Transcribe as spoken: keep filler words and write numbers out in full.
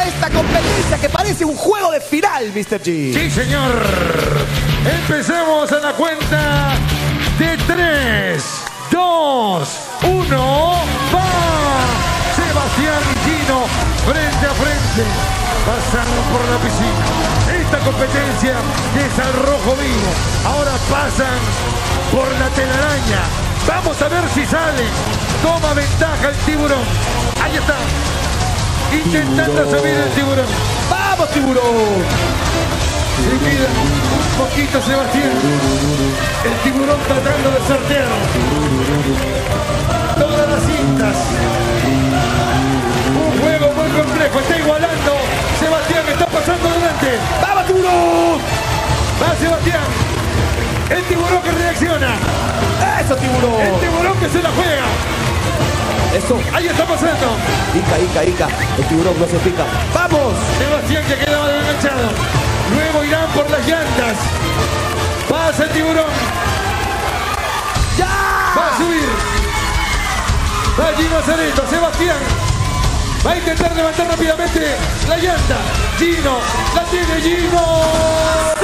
esta competencia que parece un juego de final, mister G. Sí, señor. Empecemos a la cuenta de tres, dos, uno. ¡Va! Sebastián y Gino frente a frente. Pasaron por la piscina. Esta competencia es al rojo vivo. Ahora pasan por la telaraña. Vamos a ver si sale. Toma ventaja el tiburón. Ahí está. Intentando tiburón. subir el tiburón. ¡Vamos, tiburón! Se queda un poquito Sebastián. El tiburón tratando de sortear todas las cintas. Un juego muy complejo. Está igualando. Sebastián está pasando adelante. ¡Vamos, tiburón! Va Sebastián. El tiburón que reacciona. ¡Eso, tiburón! El tiburón que se la juega. Eso. Ahí está pasando. Ica, Ica, Ica. El tiburón no se pica. ¡Vamos! Sebastián que queda mal enganchado. Luego irán por las llantas. Pasa el tiburón. ¡Ya! Va a subir. Va Gino Cereto. Sebastián va a intentar levantar rápidamente la llanta. Gino. La tiene Gino.